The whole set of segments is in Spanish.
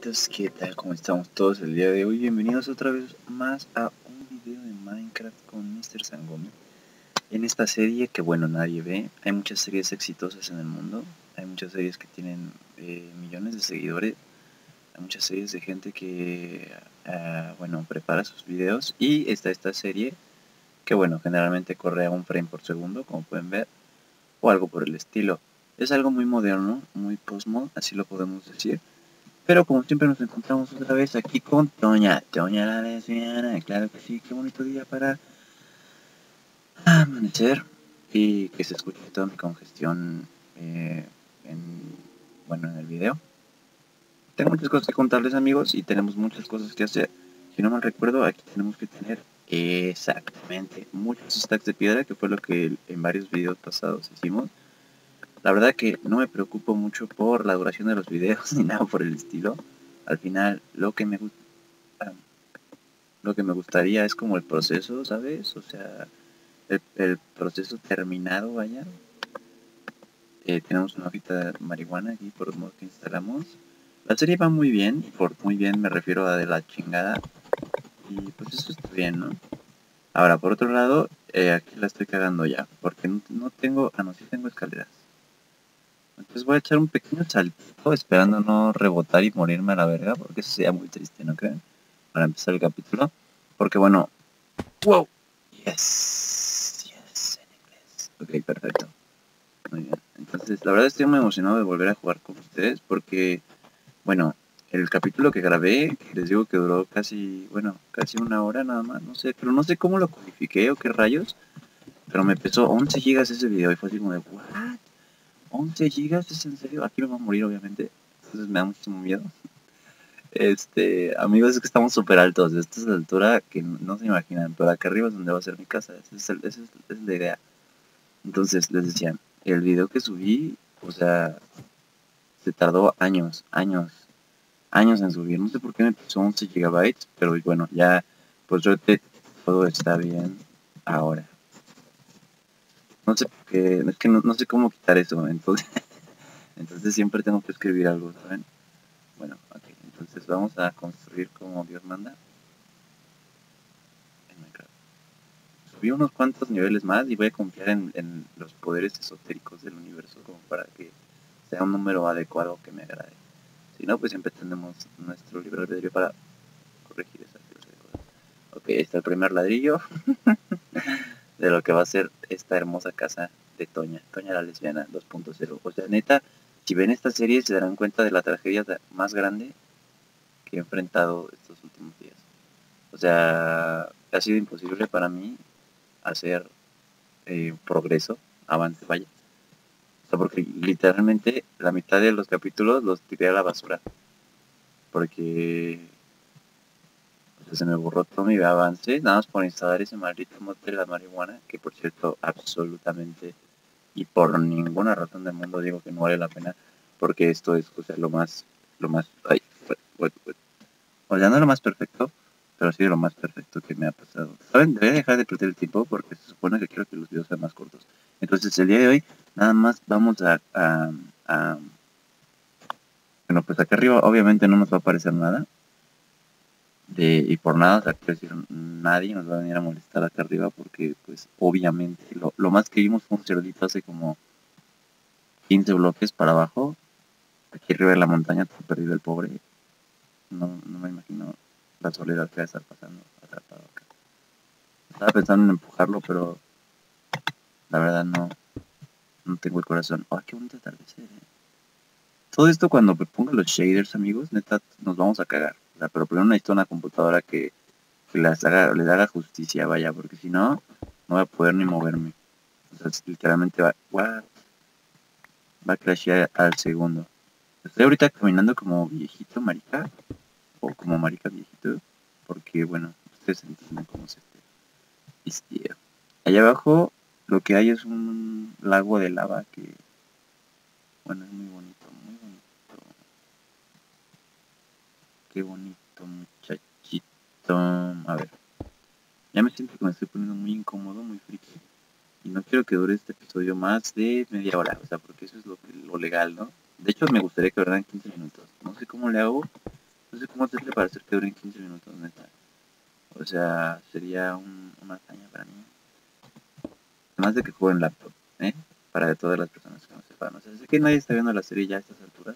amiguitos, ¿qué tal? ¿Cómo estamos todos el día de hoy? Bienvenidos otra vez más a un video de Minecraft con Mr. Sangome. En esta serie que bueno, nadie ve, hay muchas series exitosas en el mundo, hay muchas series que tienen millones de seguidores, hay muchas series de gente que, bueno, prepara sus videos y está esta serie que bueno, generalmente corre a 1 frame por segundo, como pueden ver, o algo por el estilo. Es algo muy moderno, muy postmod, así lo podemos decir. Pero como siempre nos encontramos otra vez aquí con Toña la lesbiana, claro que sí, qué bonito día para amanecer y que se escuche toda mi congestión en el video. Tengo muchas cosas que contarles amigos y tenemos muchas cosas que hacer. Si no mal recuerdo, aquí tenemos que tener exactamente muchos stacks de piedra, que fue lo que en varios videos pasados hicimos. La verdad que no me preocupo mucho por la duración de los videos ni nada por el estilo. Al final lo que me gustaría es como el proceso, ¿sabes? O sea, el proceso terminado, vaya. Tenemos una hojita de marihuana aquí por modo que instalamos. La serie va muy bien, y por muy bien me refiero a de la chingada. Y pues eso está bien, ¿no? Ahora, por otro lado, aquí la estoy cagando ya, porque no tengo, no, sí tengo escaleras. Entonces voy a echar un pequeño saltito esperando no rebotar y morirme a la verga, porque eso sería muy triste, ¿no creen? Para empezar el capítulo. Porque bueno... ¡Wow! Yes, en inglés. Ok, perfecto. Muy bien. Entonces, la verdad estoy muy emocionado de volver a jugar con ustedes porque, bueno, el capítulo que grabé, que les digo que duró casi 1 hora nada más, no sé, pero no sé cómo lo codifiqué o qué rayos, pero me pesó 11 gigas ese video y fue así como de, ¿what? 11 gigas, ¿es en serio? Aquí me va a morir, obviamente. Entonces me da muchísimo miedo. Amigos, es que estamos súper altos. Esta es la altura que no se imaginan. Pero acá arriba es donde va a ser mi casa. Esa es la idea. Entonces, les decía, el video que subí, o sea, se tardó años en subir. No sé por qué me puso 11 gigabytes, pero bueno, ya, por suerte, todo está bien ahora. No sé por qué, es que no sé cómo quitar eso. Entonces siempre tengo que escribir algo, ¿saben? Bueno, ok, entonces vamos a construir como Dios manda en Minecraft. Subí unos cuantos niveles más y voy a confiar en los poderes esotéricos del universo como para que sea un número adecuado que me agrade. Si no, pues siempre tenemos nuestro libre albedrío para corregir esas cosas. Ok, está el primer ladrillo de lo que va a ser esta hermosa casa de Toña la lesbiana 2.0. O sea, neta, si ven esta serie se darán cuenta de la tragedia más grande que he enfrentado estos últimos días. O sea, ha sido imposible para mí hacer progreso, avance, vaya. O sea, porque literalmente la mitad de los capítulos los tiré a la basura. Porque se me borró todo mi avance, nada más por instalar ese maldito mod de la marihuana, que por cierto, absolutamente y por ninguna razón del mundo digo que no vale la pena, porque esto es, o sea, o sea, no lo más perfecto, pero sí lo más perfecto que me ha pasado. ¿Saben? Debería dejar de perder el tiempo porque se supone que quiero que los videos sean más cortos. Entonces, el día de hoy, nada más vamos bueno, pues acá arriba obviamente no nos va a aparecer nada. Y por nada, o sea, quiero decir, nadie nos va a venir a molestar acá arriba porque, pues, obviamente, lo más que vimos fue un cerdito hace como 15 bloques para abajo. Aquí arriba de la montaña, todo perdido el pobre. No me imagino la soledad que va a estar pasando atrapado acá. Estaba pensando en empujarlo, pero la verdad no tengo el corazón. ¡Oh, qué bonito atardecer! Todo esto cuando me ponga los shaders, amigos, neta, nos vamos a cagar. O sea, pero primero necesito una computadora que les haga justicia, vaya, porque si no, no voy a poder ni moverme. O sea, literalmente va a crashear al segundo. Estoy ahorita caminando como viejito marica, o como marica viejito, porque bueno, ustedes entienden cómo se vistieron. Allá abajo lo que hay es un lago de lava que, bueno, es muy bonito, muy bonito. Qué bonito, muchachito. A ver, ya me siento que me estoy poniendo muy incómodo, muy friki. Y no quiero que dure este episodio más de media hora, o sea, porque eso es lo legal, ¿no? De hecho, me gustaría que duraran 15 minutos. No sé cómo le hago, sé cómo hacerle para hacer que duren 15 minutos, neta. O sea, sería una hazaña para mí. Además de que juego en laptop, ¿eh? Para todas las personas que no sepan. O sea, sé que nadie está viendo la serie ya a estas alturas.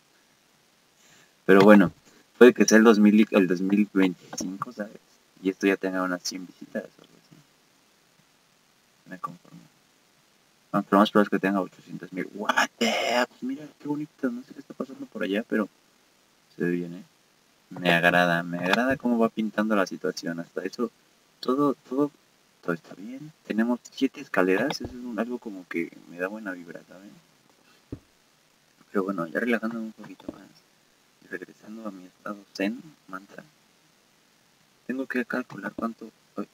Pero bueno, puede que sea el 2025, ¿sabes? Y esto ya tenga unas 100 visitas o algo así. Me conformo. Aunque lo más probable es que tenga 800,000. What the heck? Pues mira, qué bonito. No sé qué está pasando por allá, pero se ve bien, ¿eh? Me agrada cómo va pintando la situación. Hasta eso, todo está bien. Tenemos 7 escaleras. Eso es algo como que me da buena vibra, ¿saben? Pero bueno, ya relajándome un poquito más. Y regresando a mi estado zen, mantra. Tengo que calcular cuánto...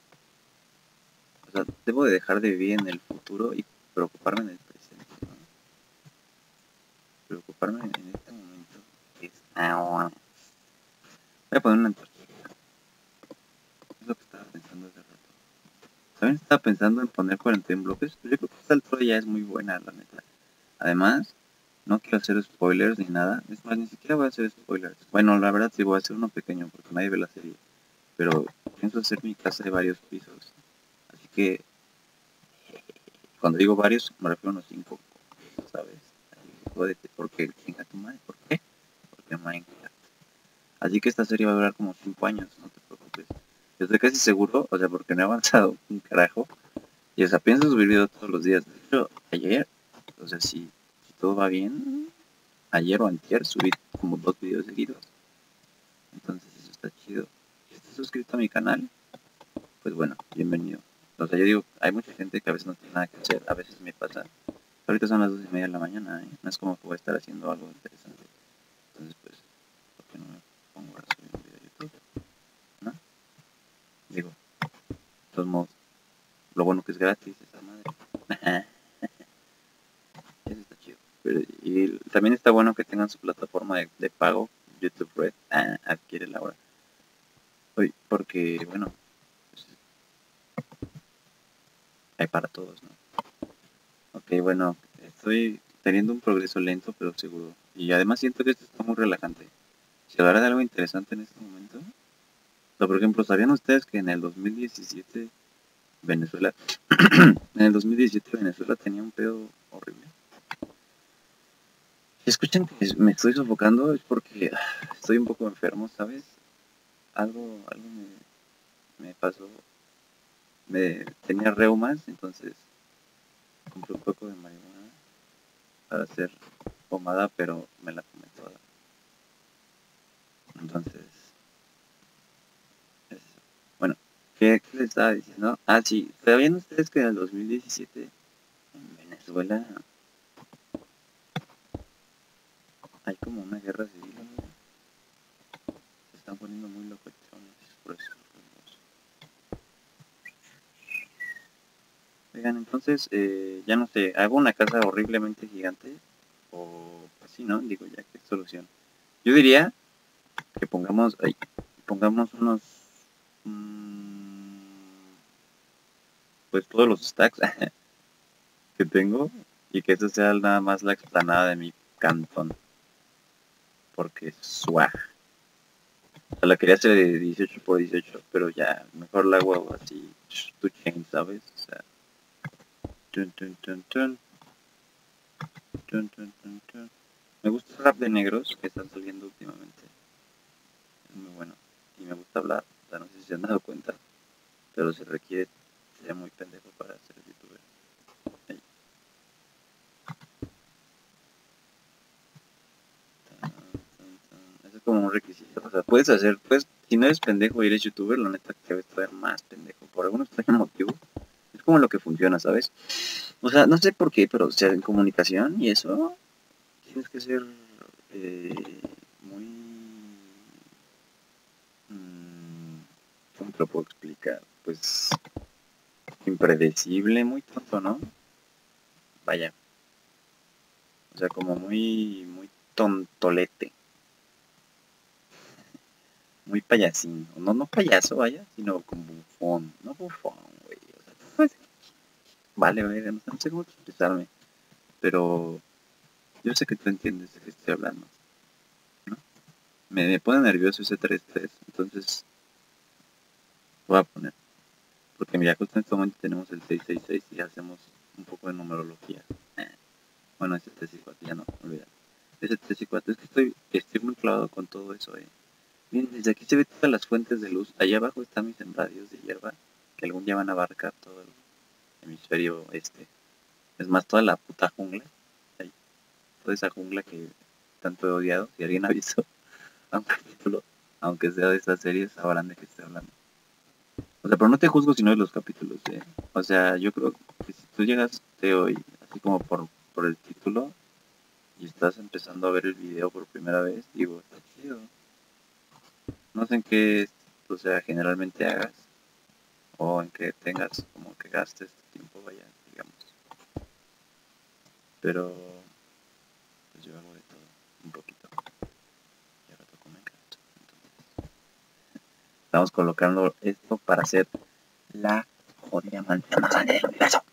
O sea, debo de dejar de vivir en el futuro y preocuparme en el presente, ¿no? Preocuparme en este momento que es ahora. Voy a poner una antorcha. Es lo que estaba pensando hace rato. ¿Saben? Estaba pensando en poner 41 bloques. Pero yo creo que esta altura ya es muy buena, la neta. Además, no quiero hacer spoilers ni nada. Es más, ni siquiera voy a hacer spoilers. Bueno, la verdad sí voy a hacer uno pequeño porque nadie ve la serie. Pero pienso hacer mi casa de varios pisos. Así que cuando digo varios, me refiero a unos 5, ¿sabes? Jódete, porque chinga tu madre, ¿por qué? Porque Minecraft. Así que esta serie va a durar como 5 años, no te preocupes. Yo estoy casi seguro, o sea, porque no he avanzado un carajo. Y o sea, pienso subir video todos los días. De hecho, ayer, o sea, si todo va bien, ayer o antier subí como 2 videos seguidos. Entonces eso está chido. Si estás suscrito a mi canal, pues bueno, bienvenido. O sea, yo digo, hay mucha gente que a veces no tiene nada que hacer, a veces me pasa. Ahorita son las 2:30 de la mañana, ¿eh? No es como que voy a estar haciendo algo interesante. Entonces, pues, ¿por qué no me pongo a subir un video a YouTube? ¿No? Digo, de todos modos, lo bueno que es gratis, esa madre. Eso está chido. Pero, y también está bueno que tengan su plataforma de pago, YouTube Red. Adquiere la hora. Hoy, porque, bueno, pues, hay para todos, ¿no? Ok, bueno, estoy teniendo un progreso lento pero seguro. Y además siento que esto está muy relajante. Si hablara de algo interesante en este momento. O sea, por ejemplo, ¿sabían ustedes que en el 2017 Venezuela, en el 2017 Venezuela tenía un pedo horrible? Si escuchan que me estoy sofocando es porque estoy un poco enfermo, ¿sabes? Algo me pasó. Tenía reumas, entonces compré un poco de marihuana para hacer pomada, pero me la fumé toda. Entonces, bueno, ¿qué les estaba diciendo? Sí, ¿sabían ustedes que en el 2017 en Venezuela hay como una guerra civil? ¿No? Se están poniendo muy locochones por eso. Oigan, entonces, ya no sé, ¿hago una casa horriblemente gigante? O así, ¿no? Digo, ya, ¿qué solución? Yo diría que pongamos unos, pues todos los stacks que tengo y que eso sea nada más la explanada de mi cantón. Porque swag. O sea, la quería hacer de 18 por 18, pero ya, mejor la hago así, tu chain, ¿sabes? O sea, tun, tun, tun, tun, tun, tun, tun, tun. Me gusta el rap de negros que están saliendo últimamente. Es muy bueno. Y me gusta hablar. O sea, no sé si se han dado cuenta, pero se requiere ser muy pendejo para ser youtuber. Ahí. Eso es como un requisito. O sea, si no eres pendejo y eres youtuber, la neta que debes estar más pendejo. Por algún extraño motivo. Es como lo que funciona, ¿sabes? O sea, no sé por qué, pero o sea, en comunicación y eso, tienes que ser muy... ¿Cómo te lo puedo explicar? Pues impredecible, muy tonto, ¿no? Vaya. O sea, como muy tontolete. Muy payasín. No payaso, vaya, sino como bufón. No bufón, güey. O sea, pues, vale, no sé cómo expresarme. Pero yo sé que tú entiendes de qué estoy hablando, ¿no? me pone nervioso ese 3-3, entonces voy a poner. Porque mira, justo en este momento tenemos el 666 y hacemos un poco de numerología. Bueno, ese 3 y 4, ya no, olvídalo. Ese 3 y 4, es que estoy muy clavado con todo eso, Miren, desde aquí se ve todas las fuentes de luz. Allá abajo están mis sembradíos de hierba, que algún día van a abarcar todo el hemisferio este. Es más, toda la puta jungla. Ahí, toda esa jungla que tanto he odiado. Si alguien ha visto a un capítulo, aunque sea de estas series, sabrán de qué estoy hablando. O sea, pero no te juzgo si no ves los capítulos, O sea, yo creo que si tú llegaste hoy, así como por el título, y estás empezando a ver el video por primera vez, digo, está chido. No sé en qué, o sea, generalmente hagas, o en que tengas como que gastes tu tiempo, vaya, digamos. Pero, pues yo hago de todo, un poquito. Y ahora toco Minecraft. Entonces, estamos colocando esto para hacer la jodida manzana del universo.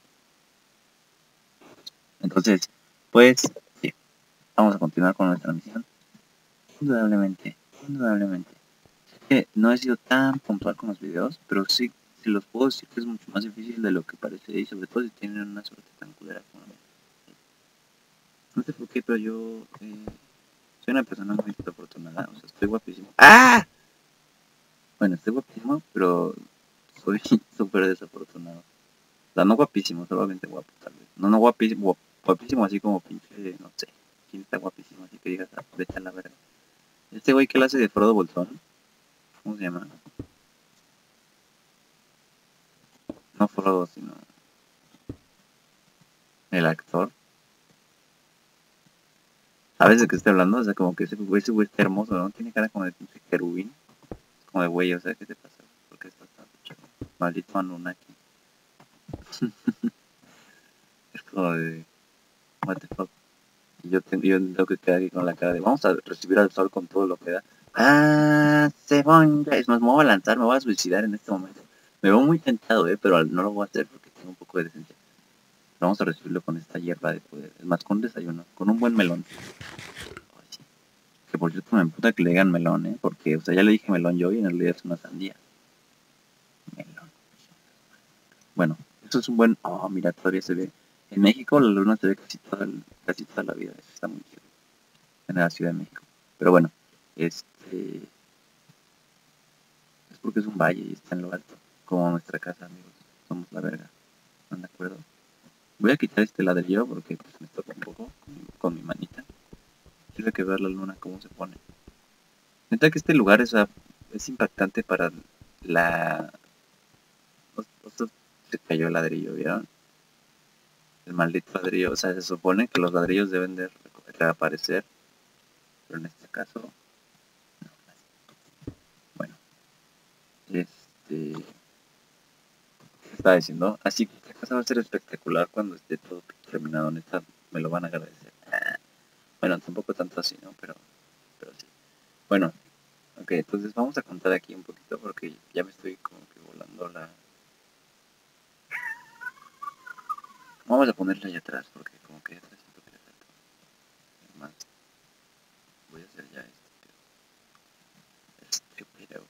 Entonces, pues, sí, vamos a continuar con nuestra misión. Indudablemente, indudablemente. Que no he sido tan puntual con los videos, pero sí, si los puedo decir que es mucho más difícil de lo que parece, y sobre todo si tienen una suerte tan culera como la. No sé por qué, pero yo soy una persona muy desafortunada, o sea, estoy guapísimo. ¡Ah! Bueno, estoy guapísimo, pero soy súper desafortunado. O sea, no guapísimo, solamente guapo, tal vez. No guapísimo, guapísimo así como pinche, no sé. ¿Quién está guapísimo? Así que digas, vete a la verga. Este güey que le hace de Frodo Bolsón, ¿cómo se llama? No Frodo, sino el actor. ¿Sabes de qué estoy hablando? O sea, como que ese güey está hermoso, ¿no? Tiene cara como de pinche querubín. Como de güey, o sea, ¿qué te pasa? ¿Por qué estás tan chavo? Maldito Anunnaki. Es como de, what the fuck. Y yo tengo que quedar aquí con la cara de, vamos a recibir al sol con todo lo que da. ¡Ah! ¡Cebolla! Es más, me voy a lanzar, me voy a suicidar en este momento. Me veo muy tentado, pero no lo voy a hacer porque tengo un poco de decencia. Pero vamos a recibirlo con esta hierba de poder. Es más, con un desayuno, con un buen melón. Ay, sí. Que por cierto me emputa que le digan melón, porque, o sea, ya le dije melón yo y en realidad es una sandía. Melón. Bueno, eso es un buen... Oh, mira, todavía se ve. En México la luna se ve casi toda la vida. Eso está muy chido. En la Ciudad de México. Pero bueno, es porque es un valle y está en lo alto. Como nuestra casa, amigos. Somos la verga. ¿Están de acuerdo? Voy a quitar este ladrillo porque pues, me toca un poco con mi manita. Quiero que ver la luna cómo se pone. Neta que este lugar es impactante para la... Se cayó el ladrillo, ¿vieron? El maldito ladrillo. O sea, se supone que los ladrillos deben de reaparecer. Pero en este caso... No. Bueno. Estaba diciendo, así que esta casa va a ser espectacular cuando esté todo terminado. Neta, me lo van a agradecer. Bueno, tampoco tanto así, ¿no? Pero sí. Bueno, ok, entonces vamos a contar aquí un poquito porque ya me estoy como que volando la... Vamos a ponerla allá atrás porque como que ya siento que le falta. Además, voy a hacer ya estúpido.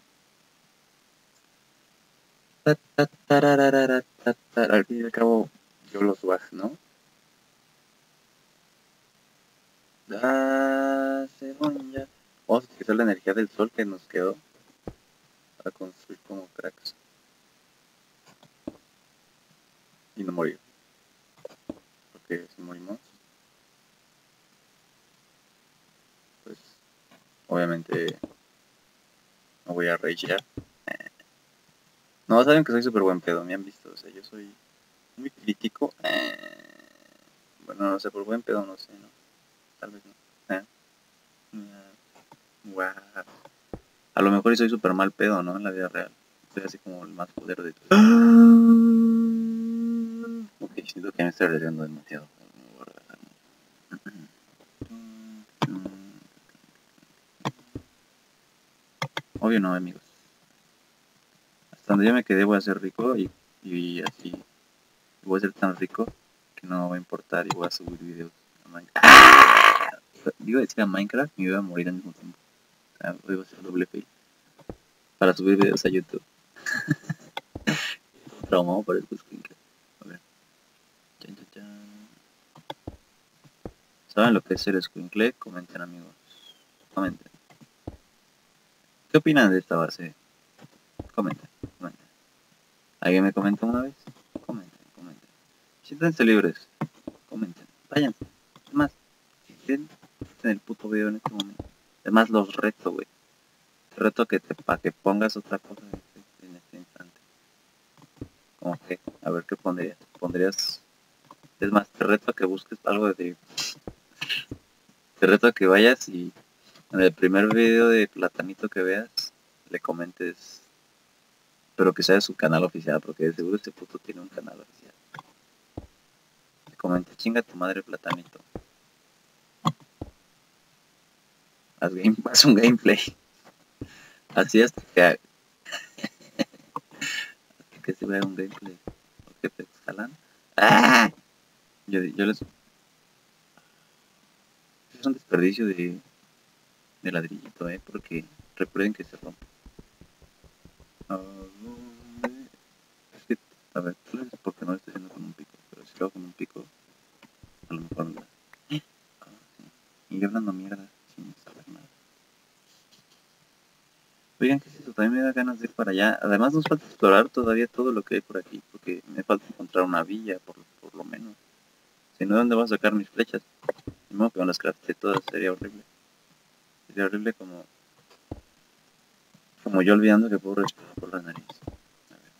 Al fin y al cabo, yo los swag, ¿no? Según ya. Vamos a utilizar la energía del sol que nos quedó para construir como cracks y no morir. Porque si morimos, pues obviamente no voy a ragear. No, saben que soy súper buen pedo, me han visto, o sea, yo soy muy crítico. Bueno, no sé, por buen pedo no sé, ¿no? Tal vez no. Wow. A lo mejor soy súper mal pedo, ¿no? En la vida real. Soy así como el más poder de todos. Ok, siento que me estoy arriesgando demasiado. Obvio no, amigos. Hasta donde yo me quedé voy a ser rico y así voy a ser tan rico que no va a importar y voy a subir videos a Minecraft. Digo decir a Minecraft y me voy a morir al mismo tiempo. Hoy va a ser doble fail. Para subir videos a YouTube. Traumado por el Squinkle. A ver. Chan, chan, chan. ¿Saben lo que es el Squinkle? Comenten, amigos. Comenten. ¿Qué opinan de esta base? Comenten, comenten. ¿Alguien me comentó una vez? Comenten, comenten. Siéntense libres. Comenten. Váyanse. Es más, si quieren, en el puto video en este momento. Es más, los reto, güey. Te reto para que pongas otra cosa en este instante. Como que, a ver qué pondrías. Pondrías. Es más, te reto a que busques algo de. Te reto a que vayas y en el primer video de Platanito que veas, le comentes. Pero que sea de su canal oficial, porque de seguro este puto tiene un canal oficial. Le comentes, chinga tu madre, Platanito. Haz un gameplay. Así hasta que se vea un gameplay. ¿O qué te jalan? ¡Ah! Yo les... Es un desperdicio de ladrillito, porque recuerden que se rompe. Es que, a ver, tal vez porque no lo estoy haciendo con un pico, pero si lo hago con un pico, a lo mejor no. Sí. Y yo hablando mierda, sin saber nada. Oigan, ¿qué es eso? También me da ganas de ir para allá. Además nos falta explorar todavía todo lo que hay por aquí, porque me falta encontrar una villa, por lo menos. Si no, ¿dónde voy a sacar mis flechas? De modo que me las crafté todas, sería horrible. Sería horrible como yo olvidando que puedo respirar por la nariz. A ver.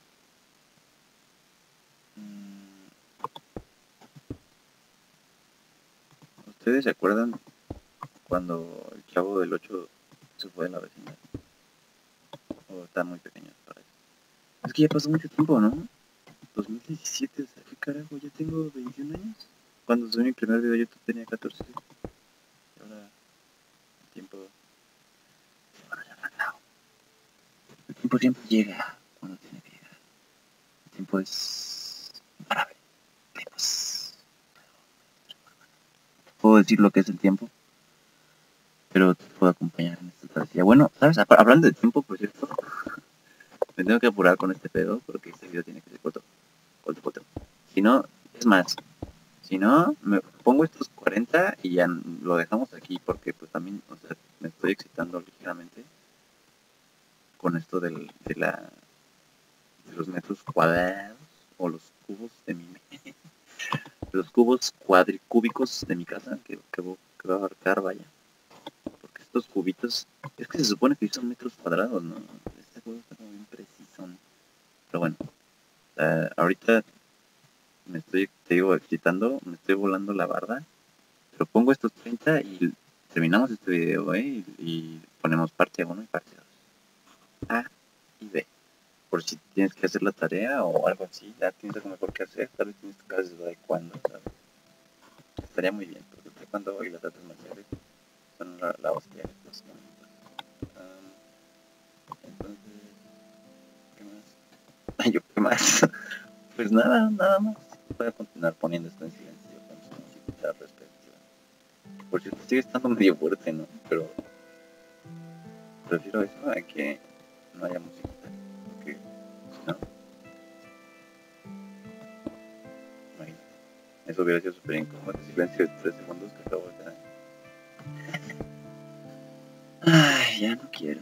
¿Ustedes se acuerdan cuando el Chavo del 8 se fue de la vecindad? O están muy pequeños para eso. Es que ya pasó mucho tiempo, ¿no? 2017, o sea, ¿qué carajo? Ya tengo 21 años. Cuando subí mi primer video de YouTube tenía 14. Y ahora el tiempo... El tiempo siempre llega cuando tiene que llegar. El tiempo es imparable. Puedo decir lo que es el tiempo, pero te puedo acompañar en esta travesía. Bueno, ¿sabes? Hablando de tiempo, por cierto, me tengo que apurar con este pedo porque este video tiene que ser corto. Si no, es más, si no, me pongo estos 40 y ya lo dejamos aquí porque pues también, o sea, me estoy excitando ligeramente con esto de los metros cuadrados o los cubos de los cubos cuadricúbicos de mi casa que va a abarcar, vaya. Porque estos cubitos, es que se supone que son metros cuadrados, ¿no? Este juego está como bien preciso. Pero bueno, ahorita te digo, excitando, me estoy volando la barda. Pero pongo estos 30 y terminamos este video, y ponemos parte 1 y parte 2. A y B. Por si tienes que hacer la tarea o algo así, ya tienes algo mejor que hacer, tal vez tienes clases de taekwondo, ¿sabes? Estaría muy bien, porque el taekwondo y las artes marciales son la hostia en estos momentos. Entonces, ¿qué más? Ay, ¿qué más? Pues nada más. Voy a continuar poniendo esto en silencio con su música respectiva. Por cierto, sigue estando medio fuerte, ¿no? Pero prefiero eso a que no haya música. Porque, si no, imagínate. Eso hubiera sido súper incómodo. El silencio de 3 segundos que acabo de tener. Ay, ya no quiero.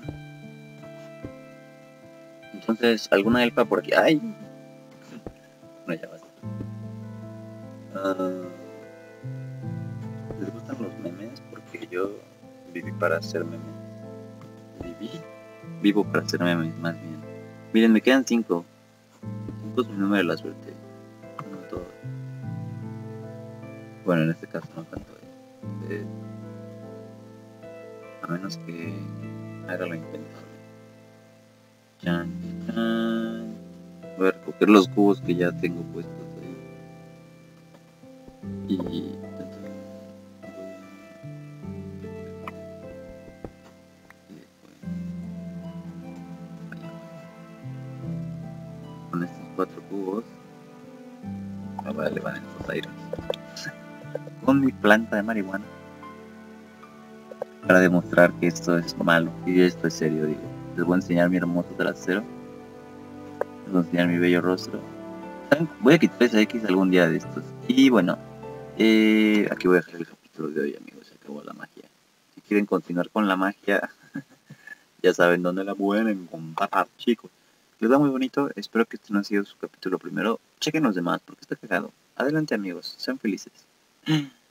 Entonces, ¿alguna elfa por aquí? ¡Ay! No, ya basta. ¿Les gustan los memes? Porque yo viví para hacer memes. Vivo para hacer memes, más bien. Miren, me quedan 5. 5 es mi número de la suerte. No todo. Bueno, en este caso no tanto. A menos que haga lo impensable. Chan, chan. Voy a recoger los cubos que ya tengo puestos ahí. Y... con estos 4 cubos me voy a elevar en los aires. Con mi planta de marihuana. para demostrar que esto es malo y esto es serio, digo. Les voy a enseñar mi hermoso trasero, les voy a enseñar mi bello rostro. ¿Saben? Voy a quitar esa X algún día de estos. Y bueno, aquí voy a dejar el capítulo de hoy, amigos. Se acabó la magia. Si quieren continuar con la magia, ya saben dónde la pueden encontrar, chicos. Les va muy bonito. Espero que este no ha sido su capítulo primero. Chequen los demás porque está cagado. Adelante, amigos. Sean felices.